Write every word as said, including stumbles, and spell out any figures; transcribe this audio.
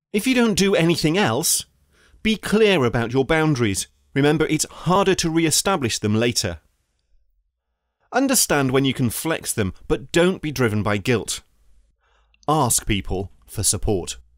If you don't do anything else, be clear about your boundaries. Remember, it's harder to re-establish them later. Understand when you can flex them, but don't be driven by guilt. Ask people for support.